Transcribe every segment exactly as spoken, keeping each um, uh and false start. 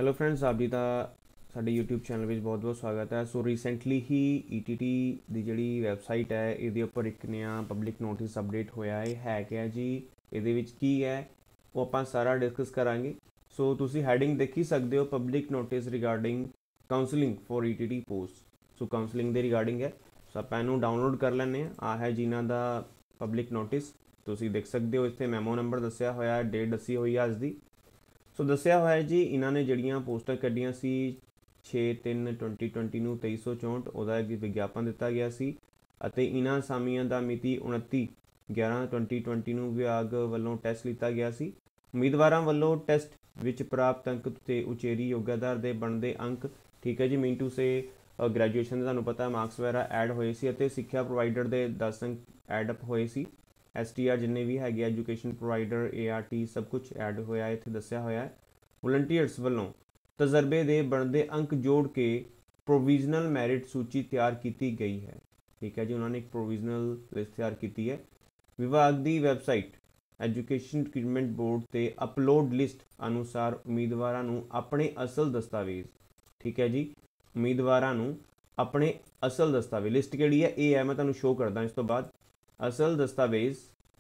Hello friends, ਆਪ ਜੀ ਦਾ ਸਾਡੇ YouTube ਚੈਨਲ ਵਿੱਚ ਬਹੁਤ ਬਹੁਤ ਸਵਾਗਤ ਹੈ। ਸੋ ਰੀਸੈਂਟਲੀ ਹੀ ਈ ਟੀ ਟੀ ਦੀ ਜਿਹੜੀ ਵੈਬਸਾਈਟ ਹੈ ਇਹਦੇ ਉੱਪਰ ਇੱਕ ਨਵਾਂ ਪਬਲਿਕ ਨੋਟਿਸ ਅਪਡੇਟ ਹੋਇਆ ਹੈ। ਹੈ ਕਿਹਾ ਜੀ, ਇਹਦੇ ਵਿੱਚ ਕੀ ਹੈ ਉਹ ਆਪਾਂ ਸਾਰਾ ਡਿਸਕਸ ਕਰਾਂਗੇ। ਸੋ ਤੁਸੀਂ ਹੈਡਿੰਗ ਦੇਖੀ ਸਕਦੇ ਹੋ, public notice regarding counselling for E T T post. So counselling ਦੇ ਰਿਗਾਰਡਿੰਗ ਹੈ। ਸੋ ਆਪਾਂ ਇਹਨੂੰ ਡਾਊਨਲੋਡ ਕਰ ਲੈਂਦੇ ਹਾਂ। ਆ ਹੈ ਜਿਨ੍ਹਾਂ ਦਾ ਪਬਲਿਕ ਨੋਟਿਸ, ਤੁਸੀਂ ਦੇਖ ਸਕਦੇ ਹੋ। ਇੱਥੇ ਮੈਮੋ ਨੰਬਰ ਦੱਸਿਆ ਹੋਇਆ, ਡੇਟ ਦੱਸੀ ਹੋਈ ਹੈ ਅੱਜ ਦੀ। ਸੋ ਦੱਸਿਆ ਹੋਇਆ ਜੀ ਇਹਨਾਂ ਨੇ ਜਿਹੜੀਆਂ ਪੋਸਟਾਂ ਕੱਢੀਆਂ ਸੀ ਛੇ ਤਿੰਨ ਟਵੰਟੀ ਟਵੰਟੀ ਨੂੰ ਤੇਈ ਸੌ ਚੌਂਹਠ, ਉਹਦਾ ਇੱਕ ਵਿਗਿਆਪਨ ਦਿੱਤਾ ਗਿਆ ਸੀ ਅਤੇ ਇਹਨਾਂ ਅਸਾਮੀਆਂ ਦਾ ਮਿਤੀ ਉਨੱਤੀ ਗਿਆਰਾਂ ਟਵੰਟੀ ਟਵੰਟੀ ਨੂੰ ਵਿਭਾਗ ਵੱਲੋਂ ਟੈਸਟ ਲਿੱਤਾ ਗਿਆ ਸੀ। ਉਮੀਦਵਾਰਾਂ ਵੱਲੋਂ ਟੈਸਟ ਵਿੱਚ ਪ੍ਰਾਪਤ ਅੰਕ ਤੇ ਉਚੇਰੀ ਯੋਗਤਾ ਦੇ ਬਣਦੇ ਅੰਕ, ਠੀਕ ਹੈ ਜੀ, ਮੀਨ ਟੂ ਸੇ ਗ੍ਰੈਜੂਏਸ਼ਨ ਦੇ ਤੁਹਾਨੂੰ ਪਤਾ ਮਾਰਕਸ ਵਗੈਰਾ ਐਡ ਹੋਏ ਸੀ ਅਤੇ ਸਿੱਖਿਆ ਪ੍ਰੋਵਾਈਡਰ ਦੇ ਦਸ ਅੰਕ ਐਡ ਅਪ ਹੋਏ ਸੀ। ਐਸ ਟੀ ਆਰ ਜਿੰਨੇ ਵੀ ਹੈਗੇ education provider, A R T, ਸਭ ਕੁਝ ਐਡ ਹੋਇਆ ਇੱਥੇ ਦੱਸਿਆ ਹੋਇਆ ਹੈ। ਵਲੰਟੀਅਰਸ ਵੱਲੋਂ ਤਜਰਬੇ ਦੇ ਬਣਦੇ ਅੰਕ ਜੋੜ ਕੇ ਪ੍ਰੋਵੀਜ਼ਨਲ ਮੈਰਿਟ ਸੂਚੀ ਤਿਆਰ ਕੀਤੀ ਗਈ ਹੈ। ਠੀਕ ਹੈ ਜੀ, ਉਹਨਾਂ ਨੇ ਇੱਕ ਪ੍ਰੋਵੀਜ਼ਨਲ ਲਿਸਟ ਤਿਆਰ ਕੀਤੀ ਹੈ। ਵਿਭਾਗ ਦੀ ਵੈਬਸਾਈਟ ਐਜੂਕੇਸ਼ਨ ਰਿਕਰੂਟਮੈਂਟ ਬੋਰਡ ਤੇ ਅਪਲੋਡ ਲਿਸਟ ਅਨੁਸਾਰ ਉਮੀਦਵਾਰਾਂ ਨੂੰ ਆਪਣੇ ਅਸਲ ਦਸਤਾਵੇਜ਼, ਠੀਕ ਹੈ ਜੀ, ਉਮੀਦਵਾਰਾਂ ਨੂੰ ਆਪਣੇ ਅਸਲ ਦਸਤਾਵੇਜ਼, ਲਿਸਟ ਕਿਹੜੀ ਹੈ ਇਹ ਹੈ, ਮੈਂ ਤੁਹਾਨੂੰ ਸ਼ੋਅ ਕਰਦਾ ਇਸ ਤੋਂ ਬਾਅਦ। ਅਸਲ ਦਸਤਾਵੇਜ਼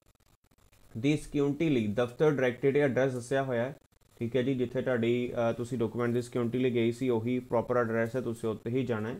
ਦੀ ਸਿਕਿਉਰਿਟੀ ਲਈ ਦਫ਼ਤਰ ਡਾਇਰੈਕਟਰੇਟ ਐਡਰੈਸ ਦੱਸਿਆ ਹੋਇਆ ਹੈ। ਠੀਕ ਹੈ ਜੀ, ਜਿੱਥੇ ਤੁਹਾਡੀ ਤੁਸੀਂ ਡਾਕੂਮੈਂਟ ਦੀ ਸਿਕਿਉਰਿਟੀ ਲਈ ਗਈ ਸੀ ਉਹੀ ਪ੍ਰੋਪਰ ਐਡਰੈਸ ਹੈ, ਤੁਸੀਂ ਉੱਥੇ ਹੀ ਜਾਣਾ ਹੈ।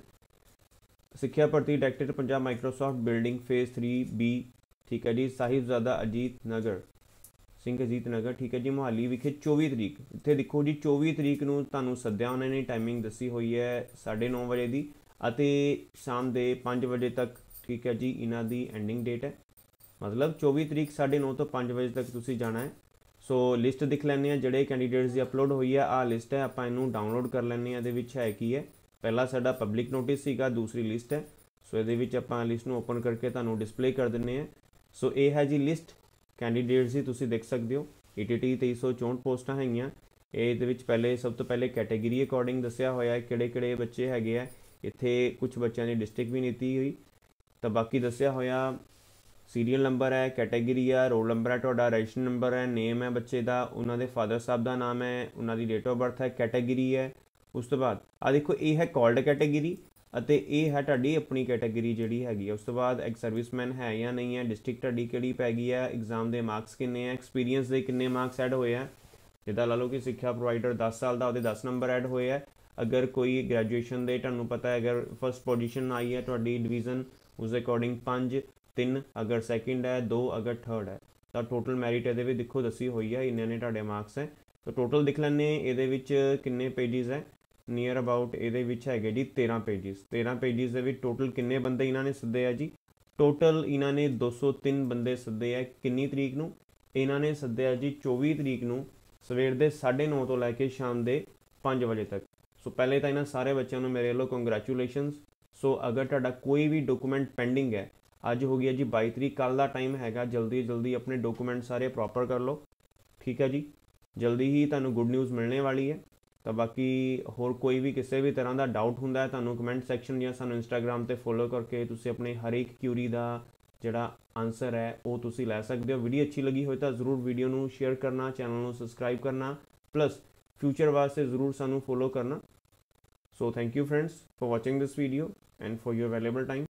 ਸਿੱਖਿਆ ਭਰਤੀ directorate Punjab Microsoft building phase three B, ਠੀਕ ਹੈ ਜੀ, ਸਾਹਿਬਜ਼ਾਦਾ ਅਜੀਤ ਨਗਰ ਸਿੰਘ ਅਜੀਤ ਨਗਰ, ਠੀਕ ਹੈ ਜੀ, ਮੁਹਾਲੀ ਵਿਖੇ ਚੌਵੀ ਤਰੀਕ। ਇੱਥੇ ਦੇਖੋ ਜੀ, ਚੌਵੀ ਤਰੀਕ ਨੂੰ ਤੁਹਾਨੂੰ ਸੱਦਿਆ ਉਹਨਾਂ ਨੇ। ਟਾਈਮਿੰਗ ਦੱਸੀ ਹੋਈ ਹੈ ਸਾਢੇ ਨੌ ਵਜੇ ਦੀ ਅਤੇ ਸ਼ਾਮ ਦੇ ਪੰਜ ਵਜੇ ਤੱਕ। ਠੀਕ ਹੈ ਜੀ, ਇਹਨਾਂ ਦੀ ਐਂਡਿੰਗ ਡੇਟ ਹੈ, ਮਤਲਬ ਚੌਵੀ ਤਰੀਕ ਸਾਢੇ ਨੌ ਤੋਂ ਪੰਜ ਵਜੇ ਤੱਕ ਤੁਸੀਂ ਜਾਣਾ ਹੈ। ਸੋ ਲਿਸਟ ਦਿਖ ਲੈਂਦੇ ਹਾਂ ਜਿਹੜੇ ਕੈਂਡੀਡੇਟਸ ਦੀ ਅਪਲੋਡ ਹੋਈ ਹੈ। ਆਹ ਲਿਸਟ ਹੈ, ਆਪਾਂ ਇਹਨੂੰ ਡਾਊਨਲੋਡ ਕਰ ਲੈਂਦੇ ਹਾਂ। ਇਹਦੇ ਵਿੱਚ ਹੈ ਕੀ ਹੈ, ਪਹਿਲਾ ਸਾਡਾ ਪਬਲਿਕ ਨੋਟਿਸ ਸੀਗਾ, ਦੂਸਰੀ ਲਿਸਟ ਹੈ। ਸੋ ਇਹਦੇ ਵਿੱਚ ਆਪਾਂ ਲਿਸਟ ਨੂੰ ਓਪਨ ਕਰਕੇ ਤੁਹਾਨੂੰ ਡਿਸਪਲੇ ਕਰ ਦਿੰਦੇ ਹਾਂ। ਸੋ ਇਹ ਹੈ ਜੀ ਲਿਸਟ ਕੈਂਡੀਡੇਟਸ ਦੀ, ਤੁਸੀਂ ਦੇਖ ਸਕਦੇ ਹੋ। ਈ ਟੀ ਟੀ ਤੇਈ ਸੌ ਚੌਂਹਠ ਪੋਸਟਾਂ ਹੈਗੀਆਂ। ਇਹਦੇ ਵਿੱਚ ਪਹਿਲੇ ਸਭ ਤੋਂ ਪਹਿਲੇ ਕੈਟੇਗਰੀ ਅਕੋਰਡਿੰਗ ਦੱਸਿਆ ਹੋਇਆ ਹੈ ਕਿਹੜੇ ਕਿਹੜੇ ਬੱਚੇ ਹੈਗੇ ਆ। ਇੱਥੇ ਕੁਝ ਬੱਚਿਆਂ ਦੀ ਡਿਸਟ੍ਰਿਕਟ ਵੀ ਦਿੱਤੀ ਹੋਈ, ਤਾਂ ਬਾਕੀ ਦੱਸਿਆ ਹੋਇਆ ਸੀਰੀਅਲ ਨੰਬਰ ਹੈ, ਕੈਟੇਗਰੀ ਆ, ਰੋਲ ਨੰਬਰ ਹੈ, ਤੁਹਾਡਾ ਰਜਿਸਟਰ ਨੰਬਰ ਹੈ, ਨੇਮ ਹੈ ਬੱਚੇ ਦਾ, ਉਹਨਾਂ ਦੇ ਫਾਦਰ ਸਾਹਿਬ ਦਾ ਨਾਮ ਹੈ, ਉਹਨਾਂ ਦੀ ਡੇਟ ਆਫ ਬਰਥ ਹੈ, ਕੈਟੇਗਰੀ ਹੈ। ਉਸ ਤੋਂ ਬਾਅਦ ਆ ਦੇਖੋ, ਇਹ ਹੈ ਕਾਲਡ ਕੈਟੇਗਰੀ ਅਤੇ ਇਹ ਹੈ ਤੁਹਾਡੀ ਆਪਣੀ ਕੈਟੇਗਰੀ ਜਿਹੜੀ ਹੈਗੀ ਹੈ। ਉਸ ਤੋਂ ਬਾਅਦ ਇੱਕ ਸਰਵਿਸਮੈਨ ਹੈ ਜਾਂ ਨਹੀਂ ਹੈ, ਡਿਸਟ੍ਰਿਕਟ ਤੁਹਾਡੀ ਕਿਹੜੀ ਪੈ ਗਈ ਹੈ, ਐਗਜ਼ਾਮ ਦੇ ਮਾਰਕਸ ਕਿੰਨੇ ਆ, ਐਕਸਪੀਰੀਅੰਸ ਦੇ ਕਿੰਨੇ ਮਾਰਕਸ ਐਡ ਹੋਏ ਆ। ਜਿੱਦਾਂ ਲਾ ਲਓ ਕਿ ਸਿੱਖਿਆ ਪ੍ਰੋਵਾਈਡਰ ਦਸ ਸਾਲ ਦਾ, ਉਹਦੇ ਦਸ ਨੰਬਰ ਐਡ ਹੋਏ ਆ। ਅਗਰ ਕੋਈ ਗ੍ਰੈਜੂਏਸ਼ਨ ਦੇ ਤੁਹਾਨੂੰ ਪਤਾ ਹੈ, ਅਗਰ ਫਸਟ ਪੋਜੀਸ਼ਨ ਆਈ ਹੈ ਤੁਹਾਡੀ ਡਿਵੀਜ਼ਨ, ਉਸ ਦੇ ਅਕੋਰਡਿੰਗ ਪੰਜ, ਤਿੰਨ ਅਗਰ ਸੈਕਿੰਡ ਹੈ, ਦੋ ਅਗਰ ਥਰਡ ਹੈ, ਤਾਂ ਟੋਟਲ ਮੈਰਿਟ ਇਹਦੇ ਵਿੱਚ ਦੇਖੋ ਦੱਸੀ ਹੋਈ ਹੈ, ਇੰਨੇ ਨੇ ਤੁਹਾਡੇ ਮਾਰਕਸ ਹੈ। ਤਾਂ ਟੋਟਲ ਦੇਖ ਲੈਂਦੇ ਇਹਦੇ ਵਿੱਚ ਕਿੰਨੇ ਪੇਜਿਸ ਹੈ। ਨੀਅਰ ਅਬਾਊਟ ਇਹਦੇ ਵਿੱਚ ਹੈਗੇ ਜੀ ਤੇਰ੍ਹਾਂ ਪੇਜਿਸ। ਤੇਰ੍ਹਾਂ ਪੇਜਿਸ ਦੇ ਵਿੱਚ ਟੋਟਲ ਕਿੰਨੇ ਬੰਦੇ ਇਹਨਾਂ ਨੇ ਸੱਦੇ ਆ ਜੀ? ਟੋਟਲ ਇਹਨਾਂ ਨੇ ਦੋ ਸੌ ਤਿੰਨ ਬੰਦੇ ਸੱਦੇ ਆ। ਕਿੰਨੀ ਤਰੀਕ ਨੂੰ? ਇਹਨਾਂ ਨੇ ਸੱਦਿਆ ਜੀ ਚੌਵੀ ਤਰੀਕ ਨੂੰ ਸਵੇਰ ਦੇ ਸਾਢੇ ਨੌ ਤੋਂ ਲੈ ਕੇ ਸ਼ਾਮ ਦੇ ਪੰਜ ਵਜੇ ਤੱਕ। ਸੋ ਪਹਿਲੇ ਤਾਂ ਇਹਨਾਂ ਸਾਰੇ ਬੱਚਿਆਂ ਨੂੰ ਮੇਰੇ ਵੱਲੋਂ ਕੰਗ੍ਰੈਚੁਲੇਸ਼ਨਸ। ਸੋ ਅਗਰ ਤੁਹਾਡਾ ਕੋਈ ਵੀ ਡਾਕੂਮੈਂਟ ਪੈਂਡਿੰਗ ਹੈ, ਅੱਜ ਹੋ ਗਿਆ ਜੀ ਬਾਈ ਤਰੀਕ, ਕੱਲ੍ਹ ਦਾ ਟਾਈਮ ਹੈਗਾ, ਜਲਦੀ ਜਲਦੀ ਆਪਣੇ ਡਾਕੂਮੈਂਟ ਸਾਰੇ ਪ੍ਰੋਪਰ ਕਰ ਲਓ। ਠੀਕ ਹੈ ਜੀ, ਜਲਦੀ ਹੀ ਤੁਹਾਨੂੰ ਗੁੱਡ ਨਿਊਜ਼ ਮਿਲਣੇ ਵਾਲੀ ਹੈ। ਤਾਂ ਬਾਕੀ ਹੋਰ ਕੋਈ ਵੀ ਕਿਸੇ ਵੀ ਤਰ੍ਹਾਂ ਦਾ ਡਾਊਟ ਹੁੰਦਾ ਹੈ, ਤੁਹਾਨੂੰ ਕਮੈਂਟ ਸੈਕਸ਼ਨ ਜਾਂ ਸਾਨੂੰ ਇੰਸਟਾਗ੍ਰਾਮ 'ਤੇ ਫੋਲੋ ਕਰਕੇ ਤੁਸੀਂ ਆਪਣੇ ਹਰ ਇੱਕ ਕਿਊਰੀ ਦਾ ਜਿਹੜਾ ਆਨਸਰ ਹੈ ਉਹ ਤੁਸੀਂ ਲੈ ਸਕਦੇ ਹੋ। ਵੀਡੀਓ ਅੱਛੀ ਲੱਗੀ ਹੋਏ ਤਾਂ ਜ਼ਰੂਰ ਵੀਡੀਓ ਨੂੰ ਸ਼ੇਅਰ ਕਰਨਾ, ਚੈਨਲ ਨੂੰ ਸਬਸਕ੍ਰਾਈਬ ਕਰਨਾ, ਪਲੱਸ ਫਿਊਚਰ ਵਾਸਤੇ ਜ਼ਰੂਰ ਸਾਨੂੰ ਫੋਲੋ ਕਰਨਾ। So thank you friends for watching this video and for your valuable time.